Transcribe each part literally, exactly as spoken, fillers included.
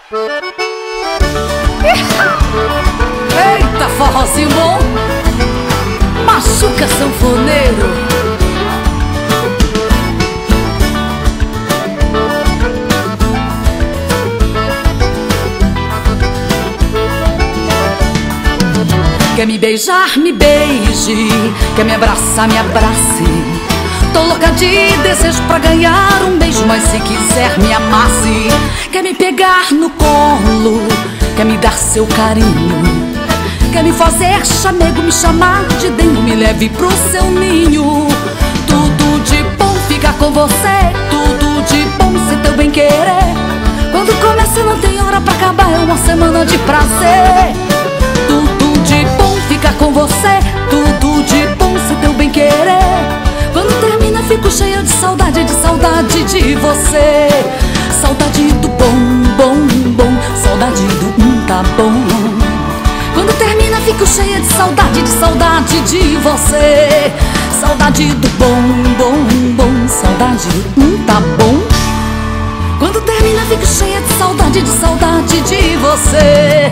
Eita, forrozinho bom, machuca sanfoneiro. Quer me beijar, me beije. Quer me abraçar, me abrace. Tô louca de desejo pra ganhar um beijo, mas se quiser me amasse. Quer me pegar no colo, quer me dar seu carinho, quer me fazer chamego, me chamar de dengo, me leve pro seu ninho. Tudo de bom fica com você, tudo de bom se teu bem querer. Quando começa não tem hora pra acabar, é uma semana de prazer. Tudo de bom fica com você, tudo de bom se teu bem querer. Quando termina fico cheia de saudade, de saudade de você. Saudade do bom, bom, bom, saudade do hum, tá bom. Quando termina fico cheia de saudade, de saudade de você. Saudade do bom, bom, bom, saudade do hum, tá bom. Quando termina fico cheia de saudade, de saudade de você.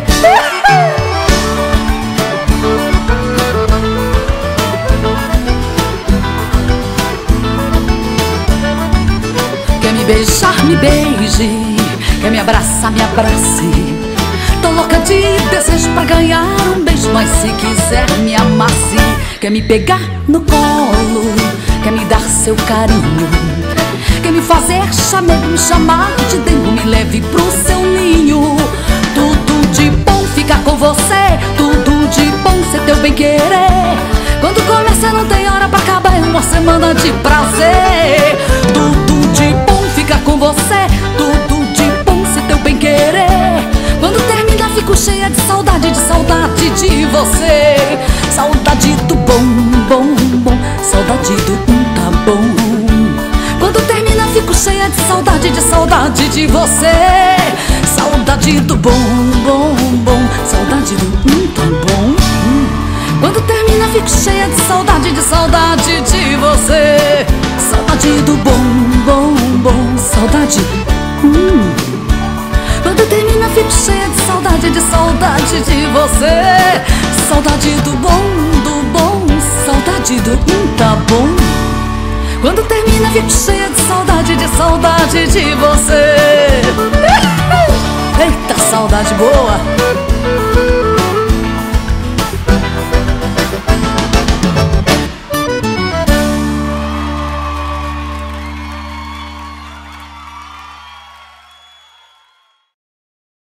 Quer me beijar, me beije. Quer me abraçar, me abrace. Tô louca de desejo pra ganhar um beijo, mas se quiser me amasse. Quer me pegar no colo, quer me dar seu carinho, quer me fazer chamego, me chamar de dengo, me leve pro seu ninho. Tudo de bom fica com você, tudo de bom ser teu bem querer. Quando começa não tem hora pra acabar, é uma semana de prazer. Tudo de bom fica com você, tudo de bom ser teu bem querer. Quando termina fico cheia de saudade, de saudade de você. Saudade do bom, bom, bom, saudade do hum, tá bom. Quando termina fico cheia de saudade, de saudade de você. Saudade do bom, bom, bom, saudade do hum, tá bom. Hum. Quando termina fico cheia de saudade, de saudade de você. Saudade do bom, bom, bom, saudade hum. Quando termina fico cheia de saudade, de saudade de você. Saudade do bom, do bom, saudade do hum, tá bom. Quando termina fico cheia de saudade, de saudade de você. Eita, saudade boa.